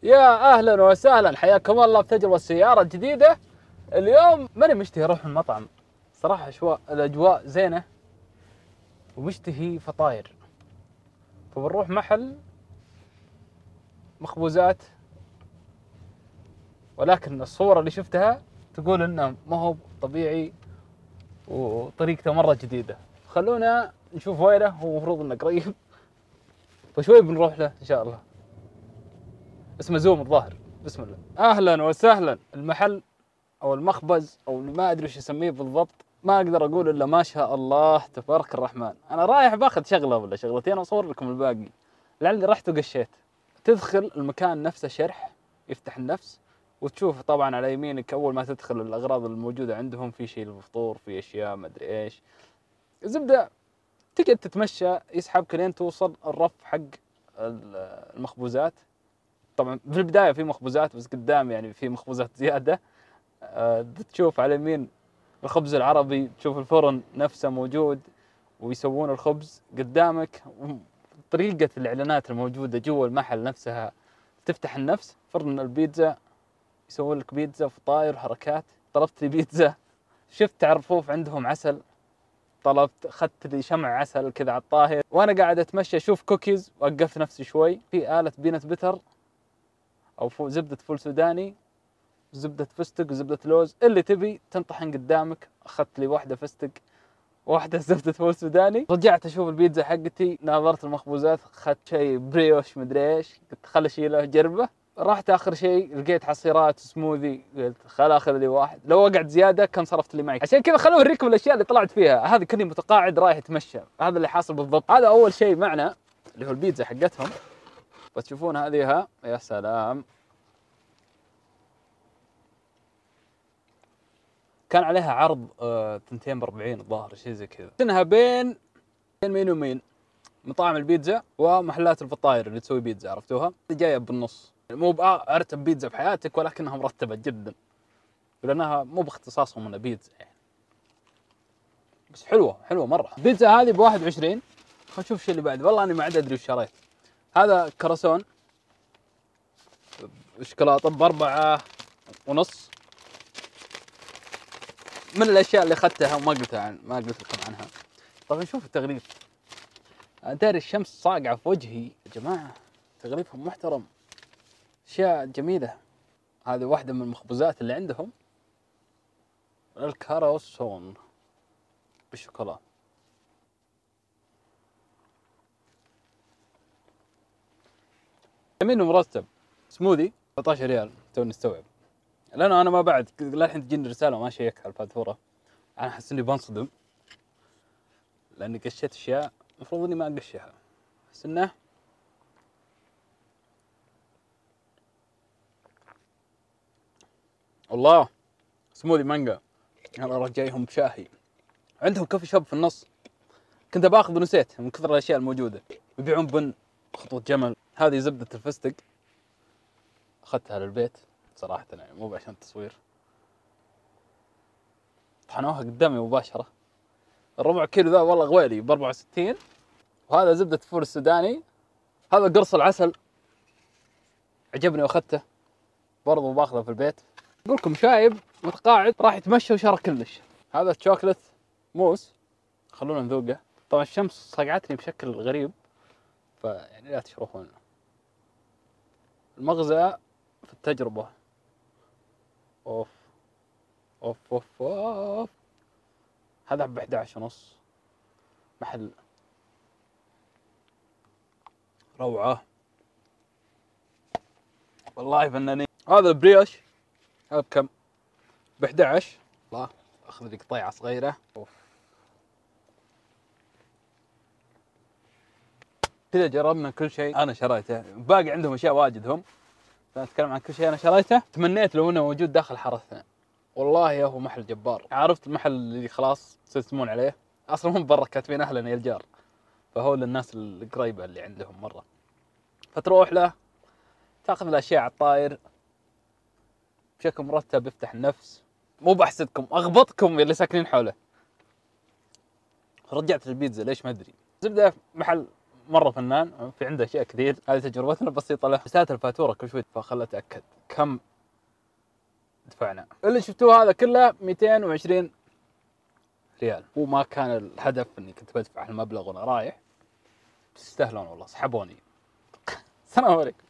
يا اهلا وسهلا، حياكم الله بتجربة السيارة جديدة. اليوم ماني مشتهي اروح المطعم صراحة، الاجواء زينة ومشتهي فطاير، فبنروح محل مخبوزات، ولكن الصورة اللي شفتها تقول انه ما هو طبيعي وطريقته مرة جديدة. خلونا نشوف وينه، هو المفروض انه قريب فشوي بنروح له ان شاء الله. اسمه زوم الظاهر. بسم الله. اهلا وسهلا. المحل او المخبز او ما ادري وش اسميه بالضبط، ما اقدر اقول الا ما شاء الله تبارك الرحمن. انا رايح باخذ شغله ولا شغلتين واصور لكم الباقي، لعلي رحت وقشيت. تدخل المكان نفسه شرح يفتح النفس، وتشوف طبعا على يمينك اول ما تدخل الاغراض الموجوده عندهم، في شيء للفطور، في اشياء ما ادري ايش. زبده تقعد تتمشى يسحبك لين توصل الرف حق المخبوزات. طبعا في البدايه في مخبوزات، بس قدام يعني في مخبوزات زياده. تشوف على اليمين الخبز العربي، تشوف الفرن نفسه موجود ويسوون الخبز قدامك. طريقة الإعلانات الموجودة جوا المحل نفسها تفتح النفس. فرن البيتزا يسوون لك بيتزا وفطاير وحركات. طلبت لي بيتزا، شفت عرفوف عندهم عسل، طلبت أخذت لي شمع عسل كذا على الطاهر. وأنا قاعد أتمشى أشوف كوكيز، وقفت نفسي شوي في آلة بينت بتر أو زبدة فول سوداني، زبدة فستق وزبدة لوز، اللي تبي تنطحن قدامك. أخذت لي واحدة فستق واحدة زبدة فول سوداني. رجعت أشوف البيتزا حقتي، ناظرت المخبوزات، أخذت شيء بريوش مدري إيش، قلت خل أشيله جربه. رحت آخر شيء لقيت عصيرات سموذي، قلت خل آخذ لي واحد، لو وقعت زيادة كان صرفت اللي معي. عشان كذا خلوني أوريكم الأشياء اللي طلعت فيها. هذه كني متقاعد رايح أتمشى، هذا اللي حاصل بالضبط. هذا أول شيء معنا اللي هو البيتزا حقتهم، بتشوفون هذه. يا سلام، كان عليها عرض 2 ب40 الظاهر، شيء زي كذا. انها بين مين ومين، مطاعم البيتزا ومحلات الفطاير اللي تسوي بيتزا، عرفتوها؟ جايه بالنص، مو بارتب بيتزا في حياتك، ولكنها مرتبه جدا، لانها مو باختصاصهم انها بيتزا يعني. بس حلوه مره. البيتزا هذه ب 21. خلينا نشوف الشيء اللي بعد. والله اني ما عاد ادري وش شريت. هذا كراسون شوكولاته ب4.5. من الاشياء اللي اخذتها وما ما قلت لكم عنها. طبعا شوف التغليف، داري الشمس صاقعه في وجهي يا جماعه، تغليفهم محترم، اشياء جميله. هذه واحده من المخبوزات اللي عندهم، الكراسون بالشوكولا. جميل ومرتب. سموذي 13 ريال، توني استوعب، لانه انا ما بعد للحين تجيني رساله ما شيك على الفاتوره. انا احس اني بنصدم لاني قشيت اشياء المفروض اني ما اقشيها. بس انه الله سموذي مانجا. انا راه جايهم بشاهي، عندهم كوفي شوب في النص، كنت باخذ ونسيت من كثر الاشياء الموجوده. يبيعون بن، خطوط جمل. هذه زبده الفستق، اخذتها للبيت صراحه يعني مو عشان التصوير، طحنوها قدامي مباشره. الربع كيلو ذا والله غويلي ب 64. وهذا زبده فول السوداني. هذا قرص العسل عجبني واخذته برضو باخذه في البيت. اقول لكم شايب متقاعد راح يتمشى وشرى كلش. هذا الشوكلت موس، خلونا نذوقه. طبعا الشمس صقعتني بشكل غريب، فيعني لا تشرحون. المغزى في التجربة. اوف اوف اوف اوف. هذا ب 11.5. محل روعة والله فنانين. هذا البريوش، هذا بكم؟ ب 11. الله، اخذ لي قطيعة صغيرة. اوف، كذا جربنا كل شيء انا شريته. باقي عندهم اشياء واجد هم، فنتكلم عن كل شيء انا شريته. تمنيت لو انه موجود داخل حارتنا. والله يا هو محل جبار. عرفت المحل اللي خلاص تسمون عليه، اصلا هم برا كاتبين اهلا يا الجار، فهو للناس القريبه اللي عندهم مره. فتروح له تاخذ الاشياء على الطاير بشكل مرتب، يفتح النفس. مو بحسدكم، اغبطكم اللي ساكنين حوله. رجعت البيتزا ليش ما ادري. زبده محل مره فنان، في عنده اشياء كثير. هذه تجربتنا البسيطه له. سالت الفاتوره كل شوي فخلت اتاكد كم دفعنا. اللي شفتوه هذا كله 220 ريال، وما كان الهدف اني كنت بدفع المبلغ وانا رايح. تستاهلون والله، سحبوني. السلام عليكم.